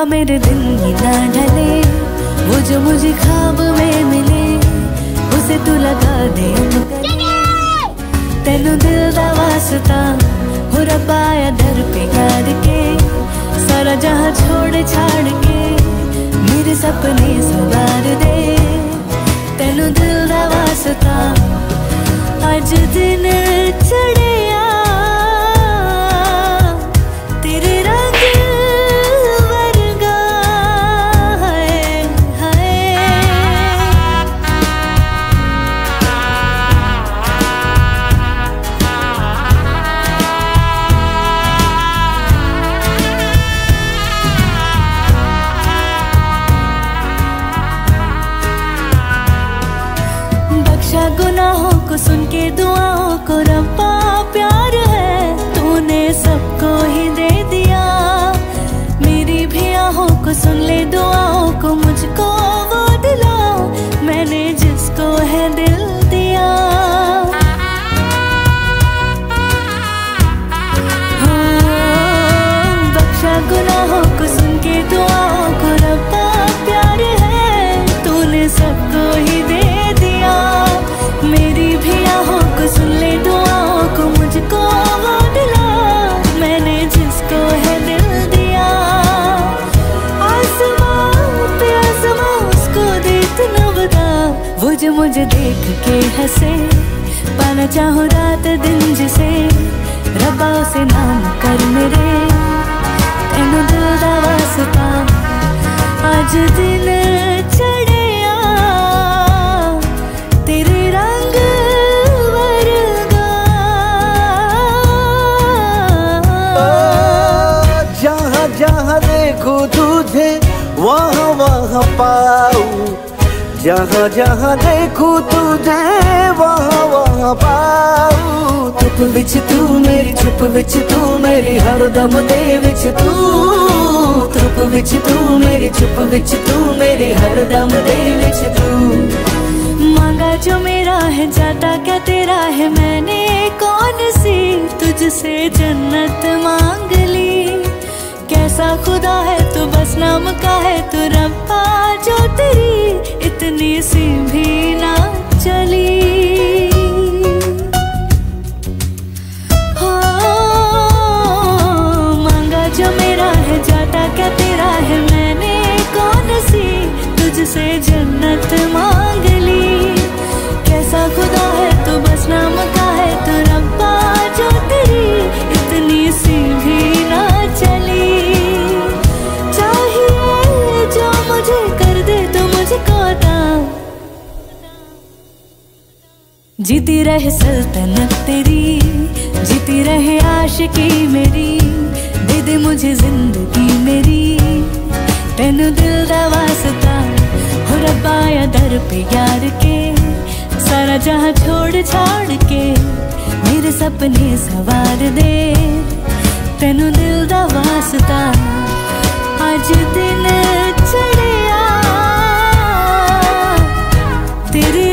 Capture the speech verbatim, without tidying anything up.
रब्बा मेरे दिन ही ना ढले, वो जो मुझे ख्वाब में मिले उसे तू लगा दे तेनू दिल दा वास्ता हो रब्बा आया दर पे यार के, सारा जहां छोड़ छाड़ के मेरे सपने सवार दे तेनू दिल दा वास्ता। अज दिन चढ़िया तेरे रंग वर्गा है, है। बख्शा गुनाहों को सुन के दुआओं को रब्बा प्यार है तूने सबको ही दे दिया, मेरी भी आहों को सुन ले दुआओं को मुझको वो दिला, मैंने जिसको है दिल दिया। हाँ, बख्शा गुनाहों को सुन के दुआओं को रब्बा प्यार है तूने सबको ही दे दिया, मेरी भी आहों को सुन ले दुआओं को मुझको वो दिला, मैंने जिसको है दिल दिया। आसमां पे आसमां उसको देख न बता, वो जो मुझे देख के हंसे, पाना चाहूँ रात दिन जिसे रब्बा उसे नाम कर मेरे, तेनू दिल दा वास्ता। आज दिन चढ़िया तेरे रंग वर्गा, जहाँ जहाँ देखो तुझे वहाँ वहाँ पाऊँ, जहाँ जहाँ देखो तुझे वहाँ वहाँ पाऊँ। धुप विच तू मेरी छुप विच तू मेरी हरदम दे विच तू, धुप विच तू मेरी छुप विच तू मेरी हरदम दे विच तू। मांगा जो मेरा है जाता क्या तेरा है, मैंने कौन सी तुझसे जन्नत मांग ली, कैसा खुदा है तू बस नाम का है तू रब्बा, जो तेरी इतनी सी भी ना चली। हाँ, मांगा जो मेरा है जाता क्या तेरा है, मैंने कौन सी तुझसे जन्नत मांग ली, कैसा खुदा है तू बस नाम का है तू रब्बा, जो तेरी इतनी सी भी ना चली। चाहिए जो मुझे कर दे तो मुझको दा, जीती रहे सल्तनत तेरी, जीती रहे आशिकी मेरी, दे दे मुझे जिंदगी मेरी, तेनू दिल दा वास्ता हो रब्बा आया दर पे यार के, सारा जहां छोड़ छाड़ के मेरे सपने सवार दे तेनू दिल दा वास्ता। आज दिन चढ़िया तेरे